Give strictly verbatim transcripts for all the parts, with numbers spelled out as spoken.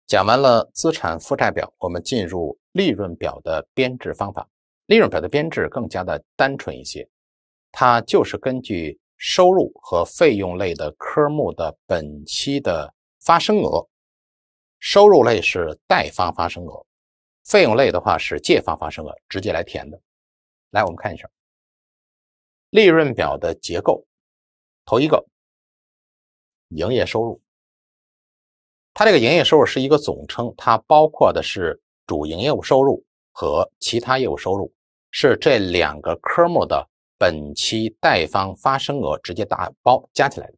讲完了资产负债表，我们进入利润表的编制方法。利润表的编制更加的单纯一些，它就是根据收入和费用类的科目的本期的发生额，收入类是贷方发生额，费用类的话是借方发生额，直接来填的。来，我们看一下利润表的结构。头一个，营业收入。它这个营业收入是一个总称，它包括的是主营业务收入和其他业务收入，是这两个科目的本期贷方发生额直接打包加起来的。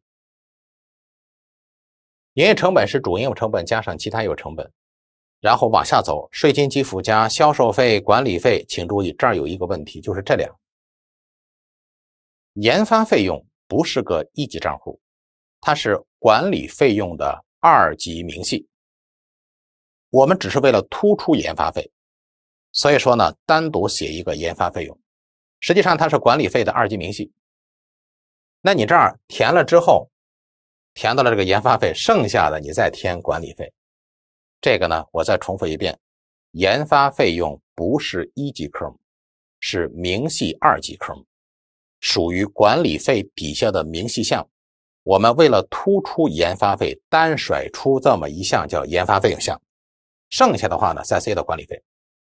营业成本是主营业务成本加上其他业务成本，然后往下走，税金基础加销售费、管理费。请注意，这儿有一个问题，就是这俩研发费用不是个一级账户，它是管理费用的二级明细。我们只是为了突出研发费，所以说呢，单独写一个研发费用，实际上它是管理费的二级明细。那你这儿填了之后，填到了这个研发费，剩下的你再填管理费。这个呢，我再重复一遍，研发费用不是一级科目，是明细二级科目，属于管理费底下的明细项。我们为了突出研发费，单甩出这么一项叫研发费用项，剩下的话呢，再塞到管理费。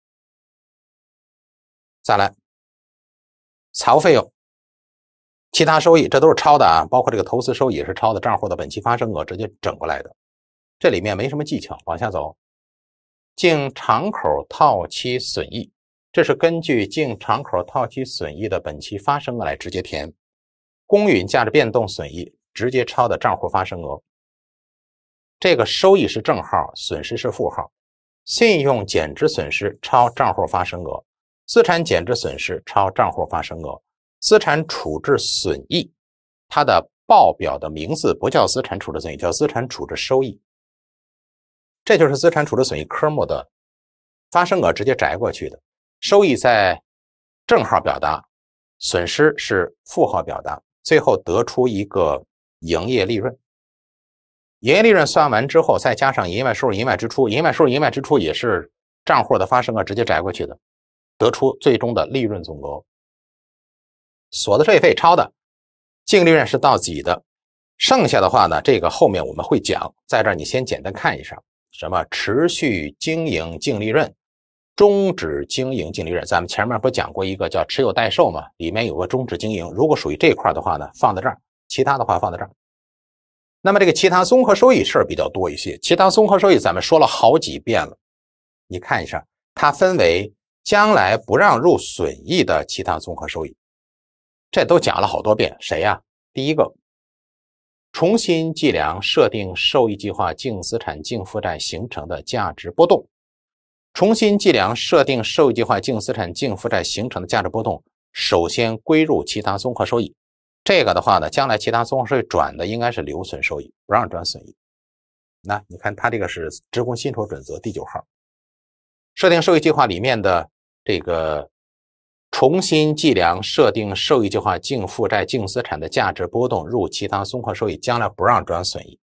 再来，财务费用、其他收益，这都是抄的啊，包括这个投资收益也是抄的，账户的本期发生额直接整过来的，这里面没什么技巧。往下走，净敞口套期损益，这是根据净敞口套期损益的本期发生额来直接填。公允价值变动损益直接抄的账户发生额。这个收益是正号，损失是负号。信用减值损失抄账户发生额，资产减值损失抄账户发生额。资产处置损益，它的报表的名字不叫资产处置损益，叫资产处置收益。这就是资产处置损益科目的发生额直接摘过去的，收益在正号表达，损失是负号表达，最后得出一个营业利润。营业利润算完之后，再加上营业外收入、营业外支出，营业外收入、营业外支出也是账户的发生额直接摘过去的，得出最终的利润总额。所得税费抄的，净利润是到己的，剩下的话呢，这个后面我们会讲，在这儿你先简单看一下，什么持续经营净利润、终止经营净利润，咱们前面不讲过一个叫持有代售嘛，里面有个终止经营，如果属于这块的话呢，放在这儿，其他的话放在这儿。那么这个其他综合收益事儿比较多一些，其他综合收益咱们说了好几遍了，你看一下，它分为将来不让入损益的其他综合收益，这都讲了好多遍。谁呀？第一个，重新计量设定受益计划净资产净负债形成的价值波动。重新计量设定受益计划净资产净负债形成的价值波动，首先归入其他综合收益。这个的话呢，将来其他综合收益转的应该是留存收益，不让转损益。那你看它这个是职工薪酬准则第九号，设定受益计划里面的这个重新计量设定受益计划净负债净资产的价值波动入其他综合收益，将来不让转损益。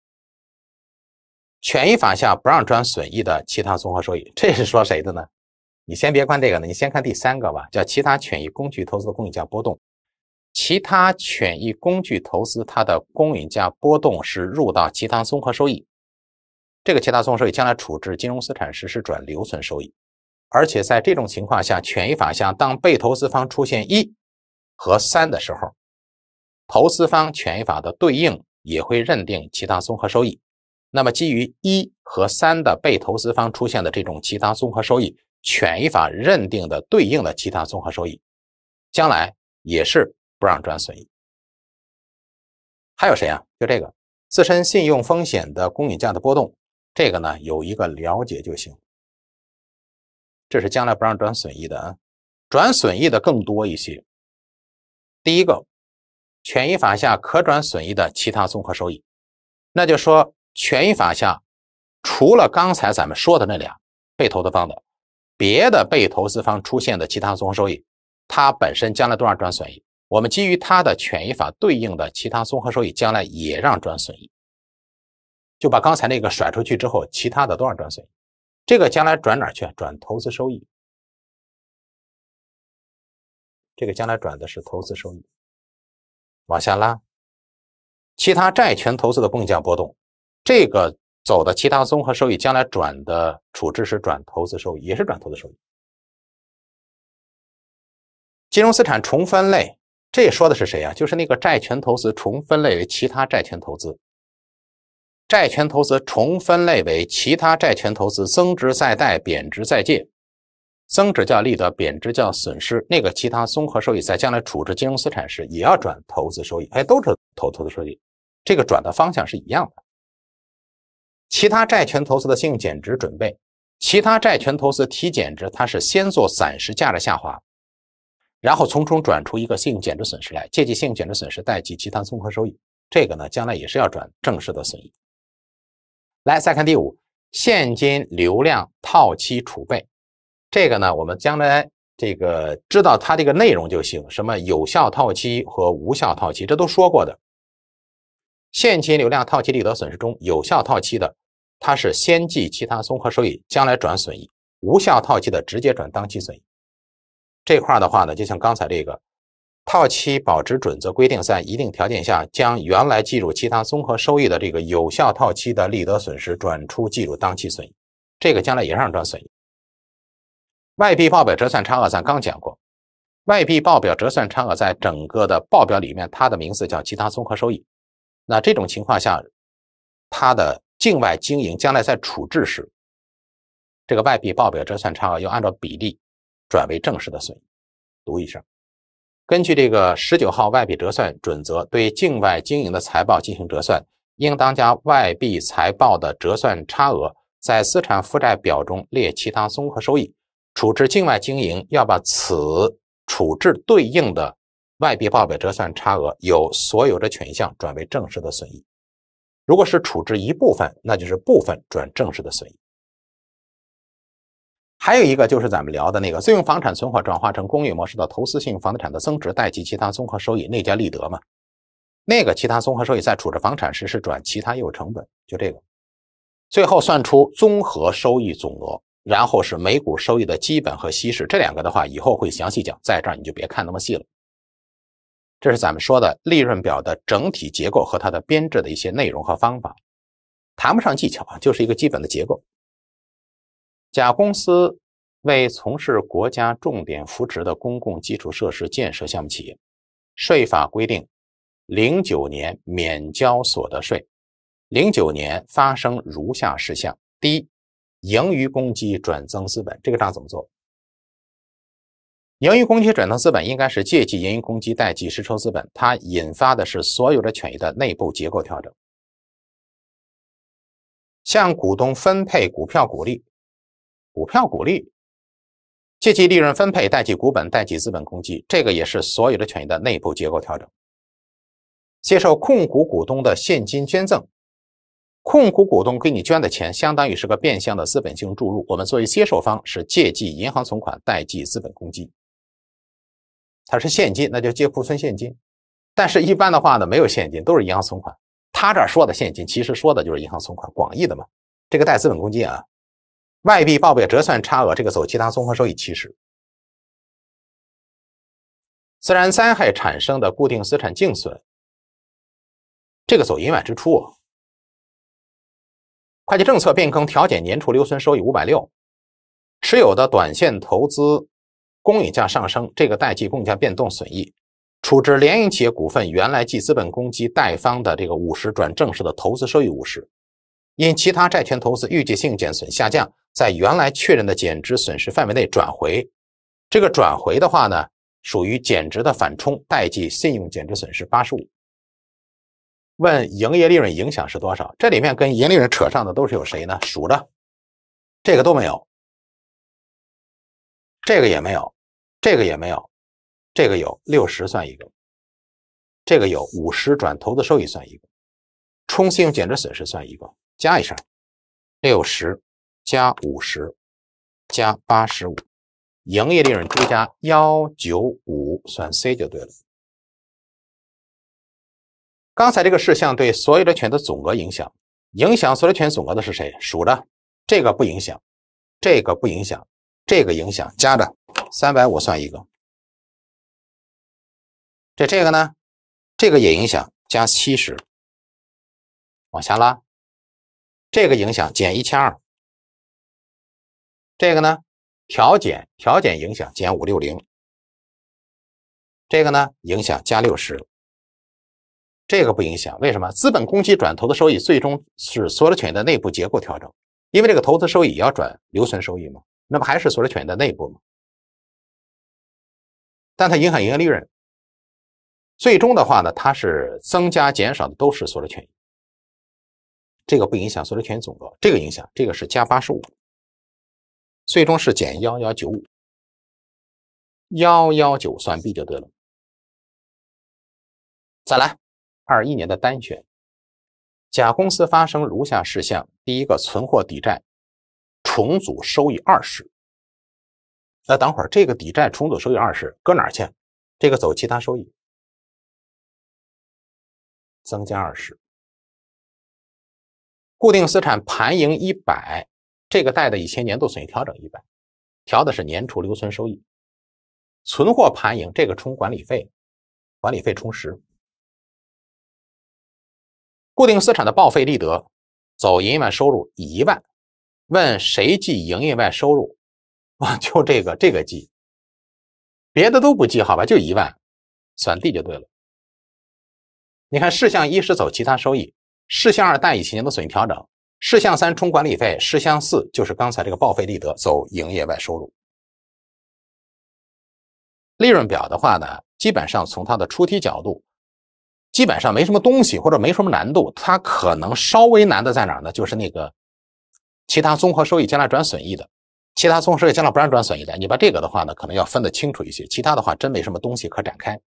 权益法下不让转损益的其他综合收益，这是说谁的呢？你先别看这个呢，你先看第三个吧，叫其他权益工具投资公允价波动。其他权益工具投资它的公允价波动是入到其他综合收益，这个其他综合收益将来处置金融资产实施转留存收益。而且在这种情况下，权益法下当被投资方出现一和三的时候，投资方权益法的对应也会认定其他综合收益。那么基于一和三的被投资方出现的这种其他综合收益，权益法认定的对应的其他综合收益，将来也是不让转损益。还有谁啊？就这个自身信用风险的公允价的波动，这个呢有一个了解就行。这是将来不让转损益的啊，转损益的更多一些。第一个，权益法下可转损益的其他综合收益，那就说权益法下除了刚才咱们说的那俩被投资方的，别的被投资方出现的其他综合收益，它本身将来都让转损益。我们基于它的权益法对应的其他综合收益，将来也让转损益。 就把刚才那个甩出去之后，其他的都要转损益。这个将来转哪儿去？转投资收益。这个将来转的是投资收益。往下拉，其他债权投资的共价波动，这个走的其他综合收益，将来转的处置是转投资收益，也是转投资收益。金融资产重分类，这说的是谁啊？就是那个债权投资重分类为其他债权投资。债权投资重分类为其他债权投资，增值再贷，贬值再借。增值叫利得，贬值叫损失。那个其他综合收益在将来处置金融资产时也要转投资收益，哎，都是投投资收益，这个转的方向是一样的。其他债权投资的信用减值准备，其他债权投资提减值，它是先做暂时价值下滑，然后从中转出一个信用减值损失来，借记信用减值损失代记其他综合收益，这个呢将来也是要转正式的损益。来，再看第五，现金流量套期储备。这个呢，我们将来这个知道它这个内容就行，什么有效套期和无效套期，这都说过的。现金流量套期利得损失中，有效套期的，它是先记其他综合收益，将来转损益；无效套期的直接转当期损益。这块的话呢，就像刚才这个套期保值准则规定，在一定条件下，将原来计入其他综合收益的这个有效套期的利得损失转出计入当期损益，这个将来也让转损益。外币报表折算差额咱刚讲过，外币报表折算差额在整个的报表里面，它的名字叫其他综合收益。那这种情况下，它的境外经营将来在处置时，这个外币报表折算差额要按照比例转为正式的损益。读一声，根据这个十九号外币折算准则，对境外经营的财报进行折算，应当将外币财报的折算差额在资产负债表中列其他综合收益。处置境外经营要把此处置对应的外币报表折算差额由所有者权项转为正式的损益。如果是处置一部分，那就是部分转正式的损益。还有一个就是咱们聊的那个自用房产存货转化成公寓模式的投资性房地产的增值代记其他综合收益，那叫利得嘛。那个其他综合收益在处置房产时是转其他业务成本，就这个。最后算出综合收益总额，然后是每股收益的基本和稀释，这两个的话以后会详细讲，在这儿你就别看那么细了。这是咱们说的利润表的整体结构和它的编制的一些内容和方法，谈不上技巧啊，就是一个基本的结构。甲公司为从事国家重点扶持的公共基础设施建设项目企业，税法规定零九年免交所得税。零九年发生如下事项：第一，盈余公积转增资本，这个账怎么做？盈余公积转增资本应该是借记盈余公积代记实收资本，它引发的是所有者权益的内部结构调整。向股东分配股票股利，股票股利借记利润分配代记股本代记资本公积，这个也是所有者权益的内部结构调整。接受控股股东的现金捐赠，控股股东给你捐的钱相当于是个变相的资本性注入，我们作为接受方是借记银行存款代记资本公积，它是现金，那就借库存现金。但是一般的话呢，没有现金，都是银行存款。他这儿说的现金其实说的就是银行存款，广义的嘛。这个代资本公积啊，外币报表折算差额，这个走其他综合收益七十。自然灾害产生的固定资产净损，这个走营外支出啊。会计政策变更调减年初留存收益五百六十，持有的短线投资公允价上升，这个代记公价变动损益，处置联营企业股份原来记资本公积贷方的这个五十转正式的投资收益五十，因其他债权投资预计性减损下降，在原来确认的减值损失范围内转回，这个转回的话呢，属于减值的反冲，代记信用减值损失八十五。问营业利润影响是多少？这里面跟营业利润扯上的都是有谁呢？数着，这个都没有，这个也没有，这个也没有，这个有六十算一个，这个有五十转投资收益算一个，冲信用减值损失算一个，加一声，六十加五十加八十五，营业利润追加一百九十五算 C 就对了。刚才这个事项对所有的权的总额影响， 影响所有权总额的是谁？数着，这个不影响，这个不影响，这个影响，加着三百五算一个。这这个呢，这个也影响，加七十，往下拉。这个影响减一千二百，这个呢调减，调减影响减五百六十，这个呢影响加六十，这个不影响，为什么？资本公积转投资收益最终是所有权的内部结构调整，因为这个投资收益也要转留存收益嘛，那么还是所有权的内部嘛，但它影响营业利润，最终的话呢，它是增加减少的都是所有权益，这个不影响所有权总额，这个影响，这个是加八十五，最终是减一一九五，一一九算 B 就对了。再来二一年的单选，甲公司发生如下事项：第一个，存货抵债重组收益二十。那等会儿这个抵债重组收益二十搁哪儿去？这个走其他收益，增加二十。固定资产盘盈一百，这个贷的以前年度损益调整一百，调的是年初留存收益。存货盘盈，这个充管理费，管理费充十。固定资产的报废利得走营业外收入一万，问谁记营业外收入啊？就这个这个记，别的都不记，好吧，就一万，算 D 就对了。你看事项一是走其他收益，事项二贷以前年度损益调整，事项三充管理费，事项四就是刚才这个报废利得走营业外收入。利润表的话呢，基本上从它的出题角度基本上没什么东西，或者没什么难度，它可能稍微难的在哪儿呢？就是那个其他综合收益将来转损益的，其他综合收益将来不让转损益的，你把这个的话呢，可能要分得清楚一些，其他的话真没什么东西可展开。